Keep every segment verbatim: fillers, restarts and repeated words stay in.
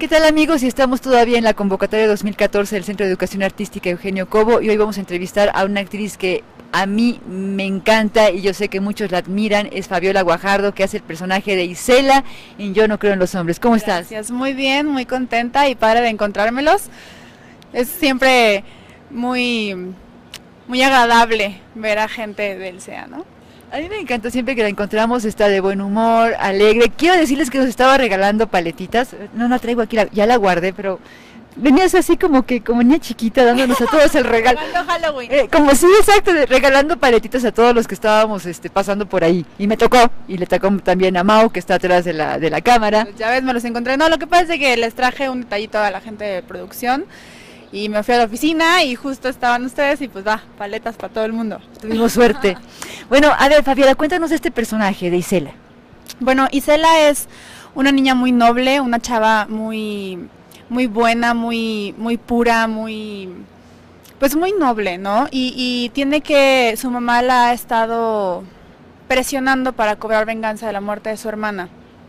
¿Qué tal, amigos? Y estamos todavía en la convocatoria dos mil catorce del Centro de Educación Artística Eugenio Cobo y hoy vamos a entrevistar a una actriz que a mí me encanta y yo sé que muchos la admiran, es Fabiola Guajardo, que hace el personaje de Isela en Yo no creo en los hombres. ¿Cómo estás? Gracias, muy bien, muy contenta y padre de encontrármelos. Es siempre muy, muy agradable ver a gente del C E A, ¿no? A mí me encanta siempre que la encontramos, está de buen humor, alegre. Quiero decirles que nos estaba regalando paletitas, no la traigo aquí, la, ya la guardé, pero venías así como que, como niña chiquita, dándonos a todos el regalo. Regalando Halloween. Eh, como sí, exacto, de, regalando paletitas a todos los que estábamos este, pasando por ahí. Y me tocó, y le tocó también a Mau, que está atrás de la, de la cámara. Pues ya ves, me los encontré. No, lo que pasa es que les traje un detallito a la gente de producción. Y me fui a la oficina y justo estaban ustedes y pues va, paletas para todo el mundo. Tuvimos suerte. Bueno, a ver, Fabiola, cuéntanos de este personaje de Isela. Bueno, Isela es una niña muy noble, una chava muy, muy buena, muy, muy pura, muy, pues muy noble, ¿no? Y, y tiene que, su mamá la ha estado presionando para cobrar venganza de la muerte de su hermana.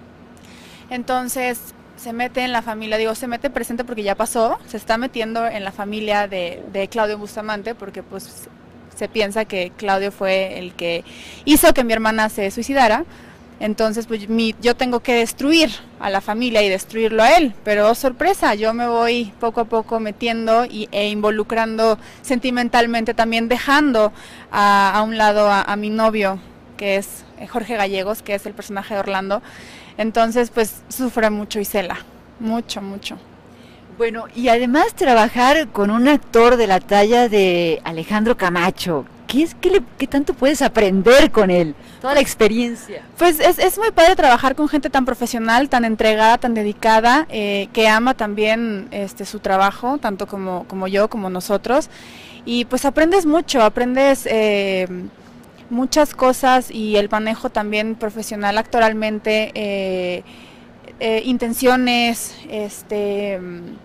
Entonces se mete en la familia, digo, se mete presente porque ya pasó, se está metiendo en la familia de, de Claudio Bustamante porque pues se piensa que Claudio fue el que hizo que mi hermana se suicidara. Entonces pues mi, yo tengo que destruir a la familia y destruirlo a él, pero oh, sorpresa, yo me voy poco a poco metiendo y, e involucrando sentimentalmente, también dejando a, a un lado a, a mi novio, que es Jorge Gallegos, que es el personaje de Orlando. Entonces pues sufre mucho Isela, mucho, mucho. Bueno, y además trabajar con un actor de la talla de Alejandro Camacho, ¿qué es, qué, le, qué tanto puedes aprender con él? Toda la experiencia. Pues es, es muy padre trabajar con gente tan profesional, tan entregada, tan dedicada, eh, que ama también este, su trabajo, tanto como, como yo, como nosotros. Y pues aprendes mucho, aprendes eh, muchas cosas y el manejo también profesional actoralmente, eh, eh, intenciones, este...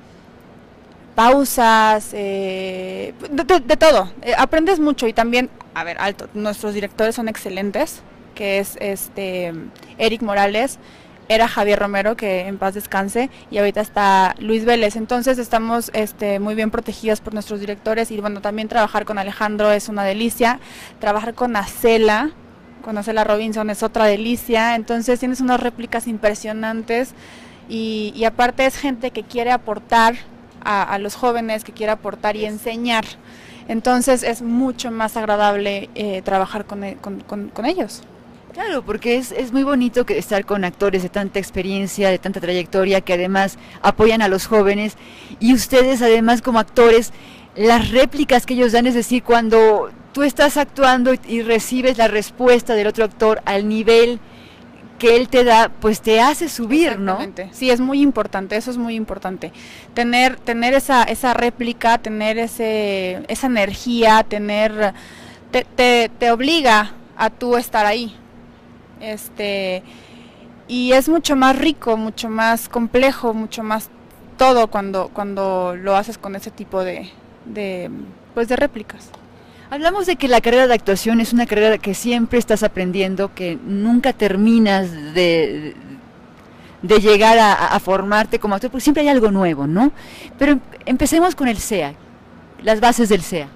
pausas, eh, de, de, de todo, eh, aprendes mucho y también, a ver, alto, nuestros directores son excelentes, que es este Eric Morales, era Javier Romero, que en paz descanse, y ahorita está Luis Vélez, entonces estamos este, muy bien protegidos por nuestros directores y bueno, también trabajar con Alejandro es una delicia, trabajar con Acela, con Acela Robinson es otra delicia, entonces tienes unas réplicas impresionantes y, y aparte es gente que quiere aportar A, a los jóvenes, que quiere aportar y enseñar, entonces es mucho más agradable eh, trabajar con, con, con, con ellos. Claro, porque es, es muy bonito que estar con actores de tanta experiencia, de tanta trayectoria, que además apoyan a los jóvenes, y ustedes además como actores, las réplicas que ellos dan, es decir, cuando tú estás actuando y, y recibes la respuesta del otro actor al nivel que él te da, pues te hace subir, ¿no? Sí, es muy importante, eso es muy importante. Tener, tener esa, esa réplica, tener ese, esa energía, tener, te, te, te obliga a tú estar ahí. Este, y es mucho más rico, mucho más complejo, mucho más todo cuando, cuando lo haces con ese tipo de, de, pues de réplicas. Hablamos de que la carrera de actuación es una carrera que siempre estás aprendiendo, que nunca terminas de, de llegar a, a formarte como actor, porque siempre hay algo nuevo, ¿no? Pero empecemos con el C E A, las bases del C E A.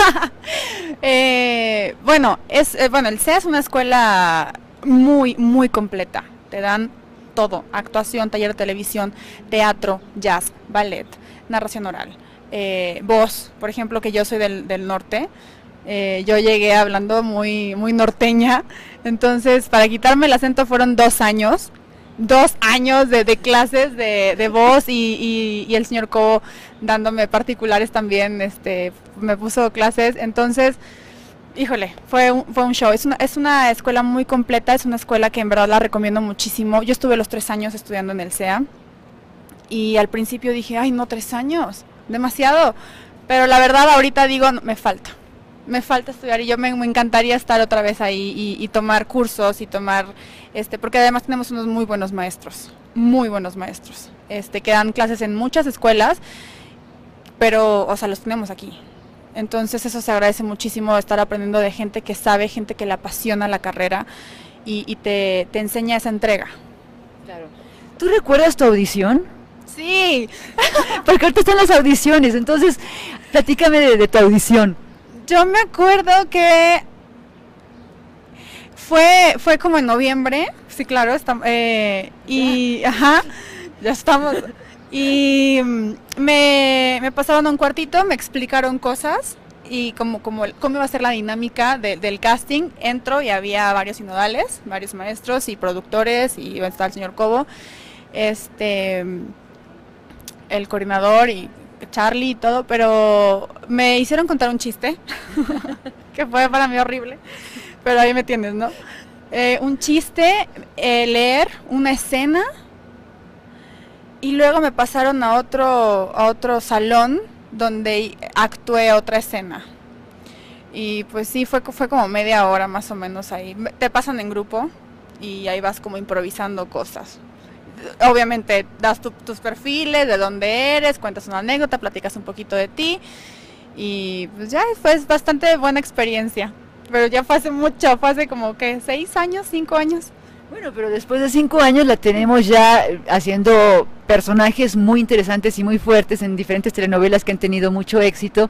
eh, bueno, es, eh, bueno, el C E A es una escuela muy, muy completa, te dan todo, actuación, taller de televisión, teatro, jazz, ballet, narración oral, eh, voz, por ejemplo, que yo soy del, del norte. Eh, yo llegué hablando muy, muy norteña, entonces para quitarme el acento fueron dos años, dos años de, de clases de, de voz y, y, y el señor Cobo dándome particulares también, este, me puso clases, entonces, híjole, fue un, fue un show, es una, es una escuela muy completa, es una escuela que en verdad la recomiendo muchísimo, yo estuve los tres años estudiando en el C E A y al principio dije, ay no, tres años, demasiado, pero la verdad ahorita digo, no, me falta. Me falta estudiar y yo me, me encantaría estar otra vez ahí y, y tomar cursos y tomar, este, porque además tenemos unos muy buenos maestros, muy buenos maestros, este, que dan clases en muchas escuelas, pero, o sea, los tenemos aquí. Entonces eso se agradece muchísimo, estar aprendiendo de gente que sabe, gente que le apasiona la carrera y, y te, te enseña esa entrega. Claro. ¿Tú recuerdas tu audición? Sí. Porque ahorita están las audiciones, entonces platícame de, de tu audición. Yo me acuerdo que fue fue como en noviembre, sí, claro, está, eh, y ajá, ya estamos. Y me, me pasaron a un cuartito, me explicaron cosas y como, como cómo iba a ser la dinámica de, del casting. Entro y había varios sinodales, varios maestros y productores, y estaba el señor Cobo, este, el coordinador y Charlie y todo, pero me hicieron contar un chiste, que fue para mí horrible, pero ahí me entiendes, ¿no? Eh, un chiste, eh, leer una escena, y luego me pasaron a otro, a otro salón donde actué otra escena. Y pues sí, fue, fue como media hora más o menos ahí. Te pasan en grupo y ahí vas como improvisando cosas. Obviamente das tu, tus perfiles, de dónde eres, cuentas una anécdota, platicas un poquito de ti. Y pues ya fue bastante buena experiencia. Pero ya fue hace mucho, fue hace como que seis años, cinco años. Bueno, pero después de cinco años la tenemos ya haciendo personajes muy interesantes y muy fuertes en diferentes telenovelas que han tenido mucho éxito,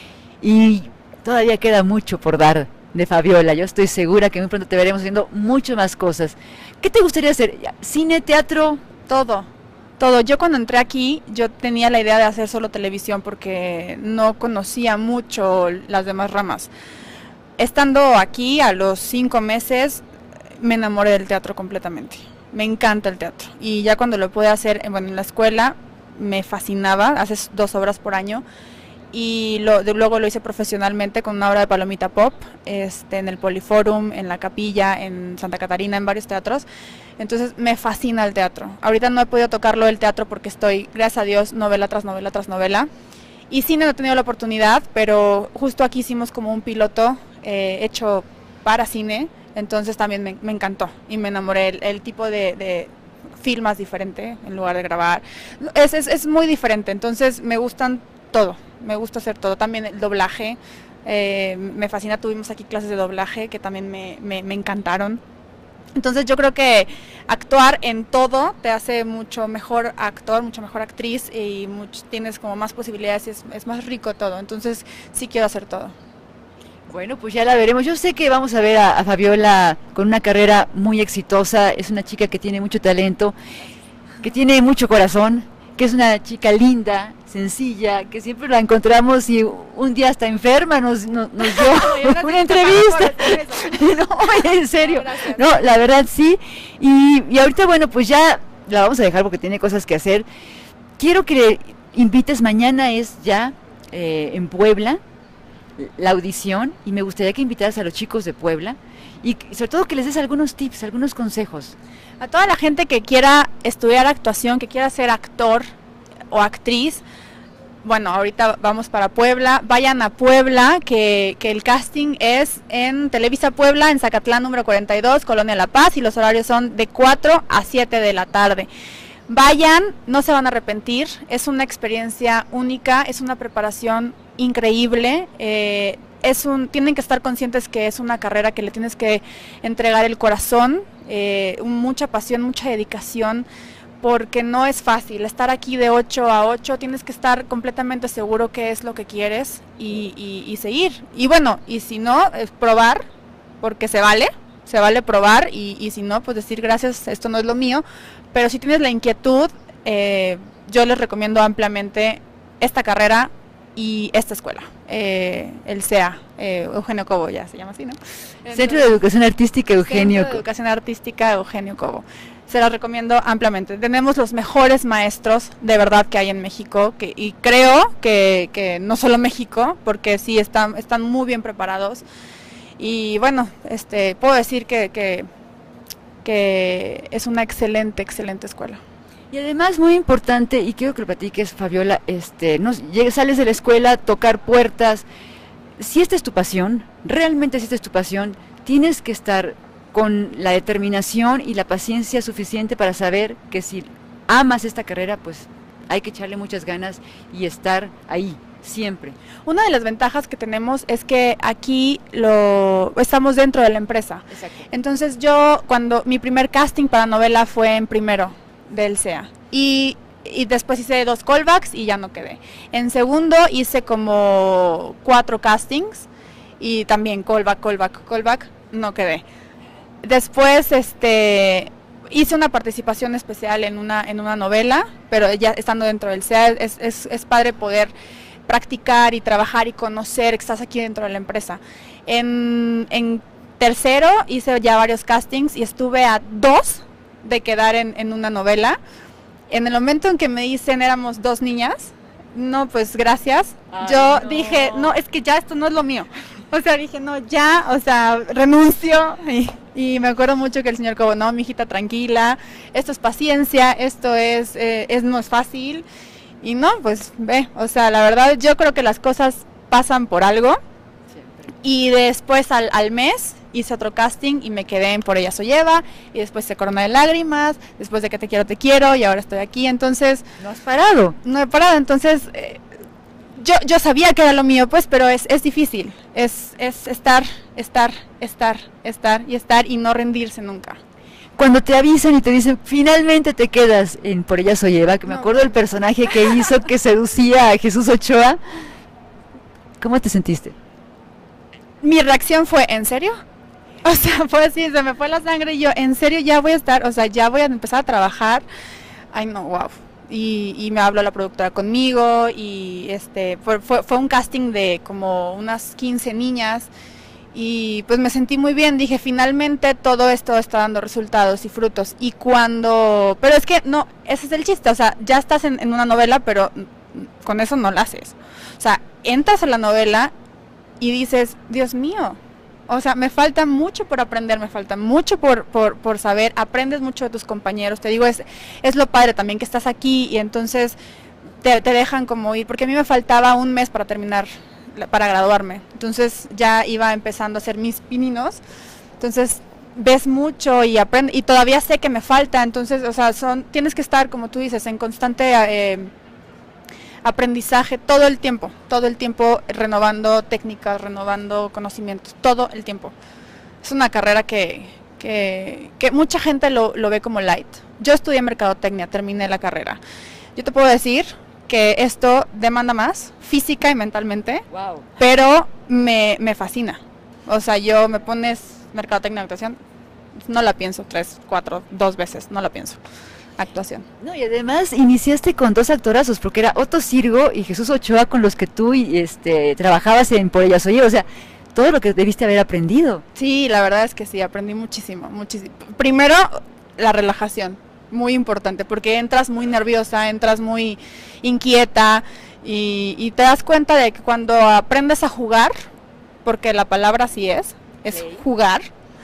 y todavía queda mucho por dar de Fabiola. Yo estoy segura que muy pronto te veremos haciendo muchas más cosas. ¿Qué te gustaría hacer? ¿Cine, teatro? Todo, todo. Yo cuando entré aquí, yo tenía la idea de hacer solo televisión porque no conocía mucho las demás ramas. Estando aquí a los cinco meses, me enamoré del teatro completamente. Me encanta el teatro. Y ya cuando lo pude hacer, bueno, en la escuela, me fascinaba. Haces dos obras por año. Y lo, de, luego lo hice profesionalmente con una obra de Palomita Pop, este, en el Poliforum, en La Capilla, en Santa Catarina, en varios teatros. Entonces me fascina el teatro. Ahorita no he podido tocarlo el teatro porque estoy, gracias a Dios, novela tras novela tras novela. Y cine no he tenido la oportunidad, pero justo aquí hicimos como un piloto eh, hecho para cine. Entonces también me, me encantó y me enamoré. El, el tipo de, de film es diferente en lugar de grabar. Es, es, es muy diferente, entonces me gustan todo. Me gusta hacer todo. También el doblaje, eh, me fascina. Tuvimos aquí clases de doblaje que también me, me, me encantaron. Entonces yo creo que actuar en todo te hace mucho mejor actor, mucho mejor actriz, y mucho, tienes como más posibilidades y es, es más rico todo. Entonces sí quiero hacer todo. Bueno, pues ya la veremos. Yo sé que vamos a ver a, a Fabiola con una carrera muy exitosa. Es una chica que tiene mucho talento, que tiene mucho corazón, que es una chica linda, sencilla, que siempre la encontramos y un día hasta enferma nos, nos, nos dio una entrevista. No, en serio. No, la verdad sí. Y, y ahorita, bueno, pues ya la vamos a dejar porque tiene cosas que hacer. Quiero que le invites, mañana es ya eh, en Puebla la audición, y me gustaría que invitaras a los chicos de Puebla y sobre todo que les des algunos tips, algunos consejos. A toda la gente que quiera estudiar actuación, que quiera ser actor o actriz, bueno, ahorita vamos para Puebla, vayan a Puebla, que, que el casting es en Televisa Puebla, en Zacatlán número cuarenta y dos, Colonia La Paz, y los horarios son de cuatro a siete de la tarde. Vayan, no se van a arrepentir, es una experiencia única, es una preparación increíble, eh, es un, tienen que estar conscientes que es una carrera que le tienes que entregar el corazón, eh, mucha pasión, mucha dedicación, porque no es fácil. Estar aquí de ocho a ocho, tienes que estar completamente seguro qué es lo que quieres y, y, y seguir. Y bueno, y si no, es probar, porque se vale, se vale probar, y, y si no, pues decir gracias, esto no es lo mío. Pero si tienes la inquietud, eh, yo les recomiendo ampliamente esta carrera y esta escuela, eh, el C E A, eh, Eugenio Cobo, ya se llama así, ¿no? Centro de Educación Artística Eugenio Centro de Educación Artística Eugenio Cobo. Se las recomiendo ampliamente. Tenemos los mejores maestros de verdad que hay en México, que, y creo que, que no solo México, porque sí están, están muy bien preparados. Y bueno, este, puedo decir que, que, que es una excelente, excelente escuela. Y además muy importante, y quiero que lo platiques, Fabiola, este, no, llegas, sales de la escuela, tocar puertas. Si esta es tu pasión, realmente si esta es tu pasión, tienes que estar con la determinación y la paciencia suficiente para saber que si amas esta carrera, pues hay que echarle muchas ganas y estar ahí siempre. Una de las ventajas que tenemos es que aquí lo estamos dentro de la empresa. Exacto. Entonces yo, cuando mi primer casting para novela fue en primero del C E A, y y después hice dos callbacks y ya no quedé. En segundo hice como cuatro castings y también callback, callback, callback, no quedé. Después este hice una participación especial en una en una novela, pero ya estando dentro del C E A es, es, es padre poder practicar y trabajar y conocer que estás aquí dentro de la empresa. En, en tercero hice ya varios castings y estuve a dos de quedar en, en una novela. En el momento en que me dicen éramos dos niñas, no, pues gracias. Ay, yo no. dije, no, es que ya esto no es lo mío. O sea, dije, no, ya, o sea, renuncio. Y, y me acuerdo mucho que el señor Cobo, no, mijita, tranquila, esto es paciencia, esto es, eh, es no es fácil. Y no, pues ve, o sea, la verdad yo creo que las cosas pasan por algo. Siempre. Y después al, al mes hice otro casting y me quedé en Por ella soy Eva, y después hice Corona de lágrimas, después de Que te quiero, te quiero, y ahora estoy aquí, entonces... ¿No has parado? No he parado, entonces... Eh, Yo, yo sabía que era lo mío, pues, pero es, es difícil, es, es estar, estar, estar, estar y estar y no rendirse nunca. Cuando te avisan y te dicen, finalmente te quedas en Por ella soy Eva, que me no. acuerdo del personaje que hizo que seducía a Jesús Ochoa, ¿cómo te sentiste? Mi reacción fue, ¿en serio? O sea, fue así, se me fue la sangre y yo, ¿en serio ya voy a estar? O sea, ya voy a empezar a trabajar. Ay, no, wow. Y, y me habló la productora conmigo y este fue, fue, fue un casting de como unas quince niñas y pues me sentí muy bien, dije finalmente todo esto está dando resultados y frutos. Y cuando, pero es que no, ese es el chiste, o sea, ya estás en, en una novela, pero con eso no la haces. O sea, entras a la novela y dices, Dios mío, o sea, me falta mucho por aprender, me falta mucho por, por, por saber, aprendes mucho de tus compañeros, te digo, es, es lo padre también que estás aquí y entonces te, te dejan como ir, porque a mí me faltaba un mes para terminar, para graduarme, entonces ya iba empezando a hacer mis pininos, entonces ves mucho y aprendes, y todavía sé que me falta, entonces, o sea, son, tienes que estar, como tú dices, en constante... Eh, aprendizaje todo el tiempo, todo el tiempo renovando técnicas, renovando conocimientos, todo el tiempo. Es una carrera que, que, que mucha gente lo, lo ve como light. Yo estudié mercadotecnia, terminé la carrera. Yo te puedo decir que esto demanda más, física y mentalmente, wow. pero me, me fascina. O sea, yo me pones mercadotecnia, actuación, no la pienso tres, cuatro, dos veces, no la pienso. Actuación. No, y además iniciaste con dos actorazos, porque era Otto Sirgo y Jesús Ochoa, con los que tú este, trabajabas en Por ella soy Eva, o sea, todo lo que debiste haber aprendido. Sí, la verdad es que sí, aprendí muchísimo, muchísimo. Primero, la relajación, muy importante, porque entras muy nerviosa, entras muy inquieta y, y te das cuenta de que cuando aprendes a jugar, porque la palabra así es, es sí. jugar,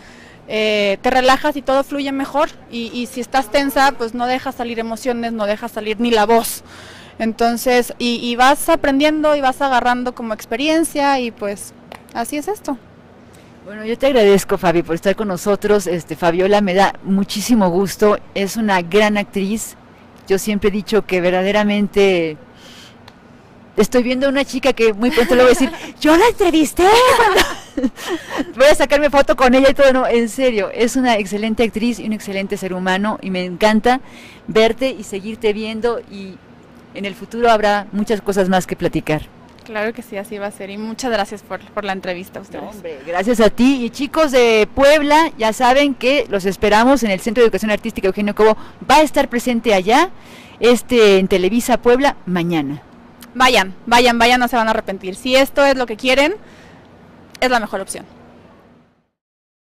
Eh, te relajas y todo fluye mejor y, y si estás tensa pues no dejas salir emociones, no dejas salir ni la voz, entonces y, y vas aprendiendo y vas agarrando como experiencia y pues así es esto. Bueno, yo te agradezco, Fabi, por estar con nosotros. este Fabiola, me da muchísimo gusto, es una gran actriz. Yo siempre he dicho que verdaderamente estoy viendo a una chica que muy pronto le voy a decir, yo la entrevisté cuando... voy a sacarme foto con ella y todo. No, en serio, es una excelente actriz y un excelente ser humano y me encanta verte y seguirte viendo, y en el futuro habrá muchas cosas más que platicar. Claro que sí, así va a ser, y muchas gracias por, por la entrevista a ustedes. No, hombre, gracias a ti. Y chicos de Puebla, ya saben que los esperamos en el Centro de Educación Artística Eugenio Cobo, va a estar presente allá, este en Televisa Puebla, mañana. Vayan, vayan, vayan, no se van a arrepentir. Si esto es lo que quieren, es la mejor opción.